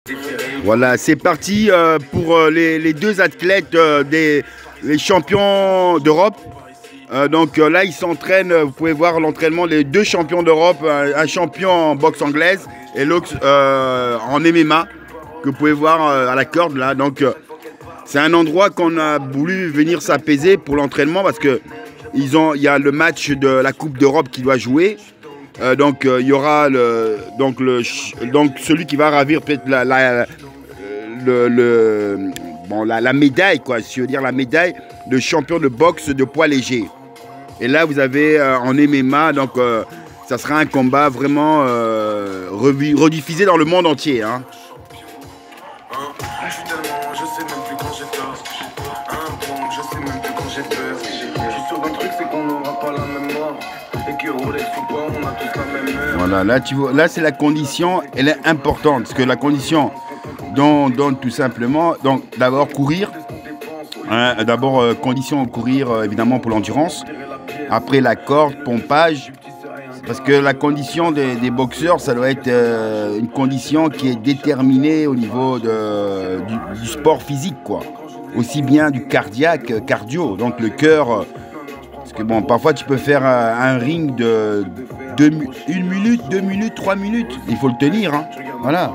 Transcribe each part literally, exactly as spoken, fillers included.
Voilà, c'est parti euh, pour euh, les, les deux athlètes, euh, des les champions d'Europe. Euh, donc euh, là, ils s'entraînent, vous pouvez voir l'entraînement des deux champions d'Europe, un, un champion en boxe anglaise et l'autre euh, en M M A, que vous pouvez voir euh, à la corde là. Donc euh, c'est un endroit qu'on a voulu venir s'apaiser pour l'entraînement parce que ils ont, il y a le match de la Coupe d'Europe qui doit jouer. Euh, donc euh, il y aura le, donc, le, donc celui qui va ravir peut-être la, la, le, le, bon, la, la médaille, quoi, si je veux dire la médaille de champion de boxe de poids léger. Et là vous avez euh, en M M A, donc euh, ça sera un combat vraiment euh, rediffusé dans le monde entier. Hein. Voilà, là, tu vois, là c'est la condition, elle est importante, parce que la condition donne, donne tout simplement, donc d'abord courir, hein, d'abord euh, condition courir euh, évidemment pour l'endurance, après la corde, pompage, parce que la condition des, des boxeurs, ça doit être euh, une condition qui est déterminée au niveau de, du, du sport physique, quoi, aussi bien du cardiaque, cardio, donc le cœur. Euh, Parce que bon, parfois tu peux faire un, un ring de deux, une minute, deux minutes, trois minutes. Il faut le tenir, hein. Voilà.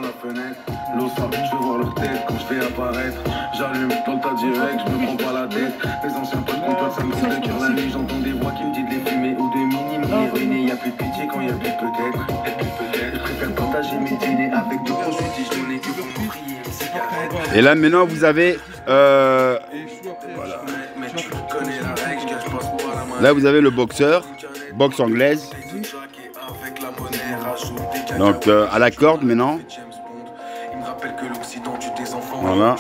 J'allume dans le tas direct, je me prends pas la tête. Les anciens potes qu'on doit s'amuser de cœur la nuit. J'entends des voix qui me disent de les fumer ou de minimum les ruiner. Y'a plus de pitié quand y'a plus peut-être. Je préfère partager mes dîners avec deux proches déjeuners que pour me prier une cigarette. Et là maintenant vous avez euh, voilà. Là vous avez le boxeur, boxe anglaise. Donc euh, à la corde maintenant. Voilà.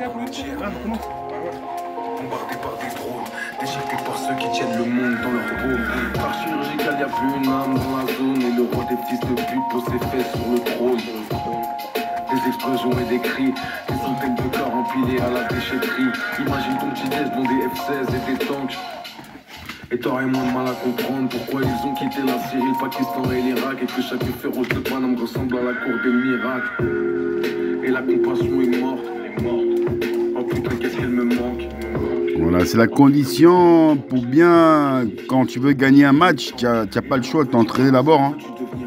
Bombardé par des drones, déchiqueté par ceux qui tiennent le monde dans leur paume. Par chirurgical, y'a plus une âme dans la zone. Et le roi des fils de pute pose ses fesses sur le trône. Des explosions et des cris, des centaines de corps empilés à la déchetterie. Imagine ton petit déj dans des F seize et des tanks. Et t'aurais moins de mal à comprendre pourquoi ils ont quitté la Syrie, le Pakistan et l'Irak. Et que chaque féroce de Paname ressemble à la cour des miracles. Et la compassion est morte, est morte. Oh putain, qu'est-ce qu'elle me manque. Voilà, c'est la condition pour bien, quand tu veux gagner un match, tu n'as pas le choix de t'entraîner d'abord. Hein.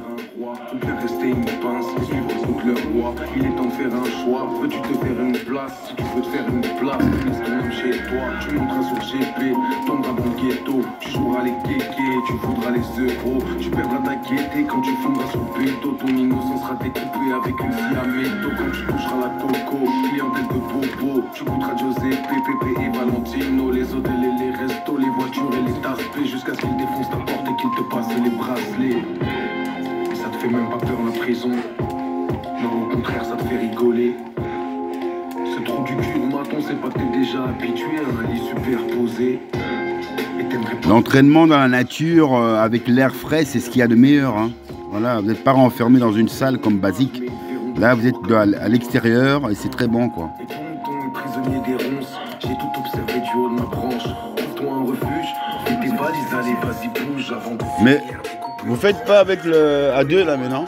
Il est temps de faire un choix. Veux-tu te faire une place? Si tu veux te faire une place, reste même chez toi. Tu monteras sur G P, tomberas dans le ghetto. Tu joueras les kékés, tu voudras les euros. Tu perdras ta gaieté quand tu fonderas sur le béto. Ton innocence sera découpée avec une scie à métaux. Quand tu toucheras la coco, clientèle de bobo. Tu goûteras Giuseppe, Pépé et Valentino. Les hôtels et les restos, les voitures et les tarpés. Jusqu'à ce qu'ils défoncent ta porte et qu'ils te passent les bracelets. Ça te fait même pas peur la prison. Non, au contraire, ça te fait rigoler. Ce trou du cul de maton, c'est pas que t'es déjà habitué à un lit superposé. L'entraînement dans la nature, euh, avec l'air frais, c'est ce qu'il y a de meilleur. Hein. Voilà, vous n'êtes pas renfermé dans une salle comme basique. Là, vous êtes à l'extérieur et c'est très bon, quoi. Et ton mouton est prisonnier des ronces. J'ai tout observé du haut de ma branche. Trouve-toi un refuge. Fais tes valises, allez, vas-y, bouge avant de... Mais vous faites pas avec le à deux là maintenant?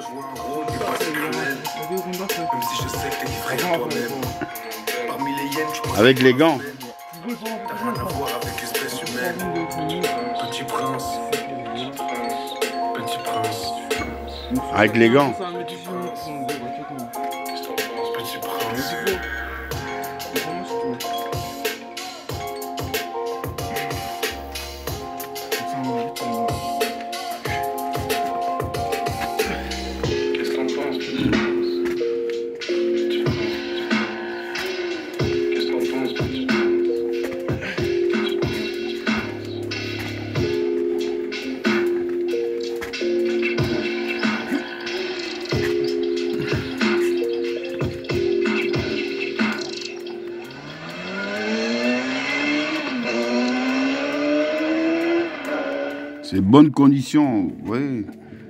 Avec les gants. Petit prince. Petit prince. Avec les gants. Petit prince. C'est bonnes conditions, oui.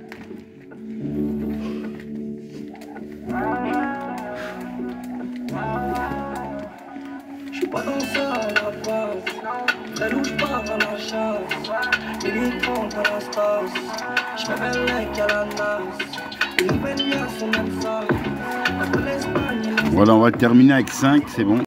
Je suis pas dans ça à la base. Elle où je pars à la chasse. Les nuits comptent à la stase. Je me mets le mec à la nasse. Une nouvelle vie à son même ça. Voilà, on va terminer avec cinq, c'est bon.